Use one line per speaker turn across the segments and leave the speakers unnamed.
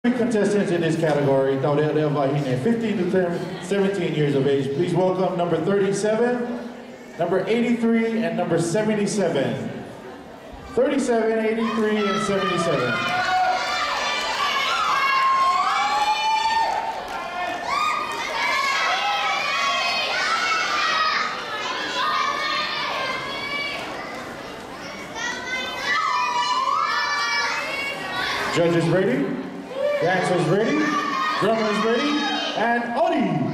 Contestants in this category, 15 to 17 years of age. Please welcome number 37, number 83, and number 77. 37, 83, and 77. Judges ready? Dancers ready, drummers ready, and Odi!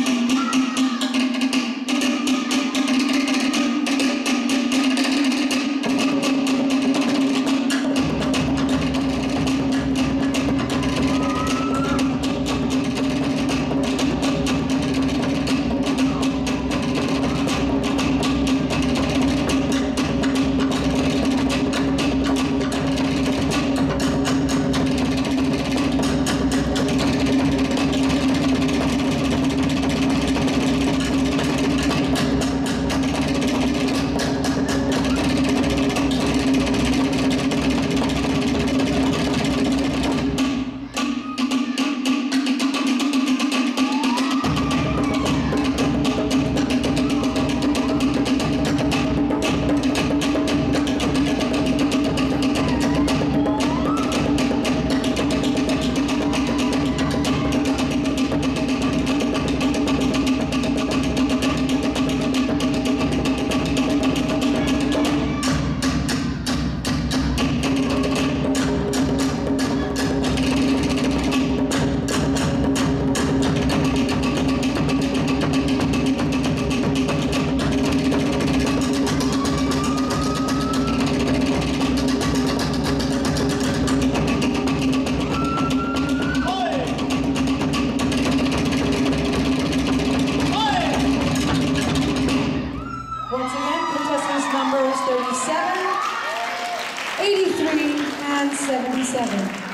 Once again, contestants numbers 37, 83, and 77.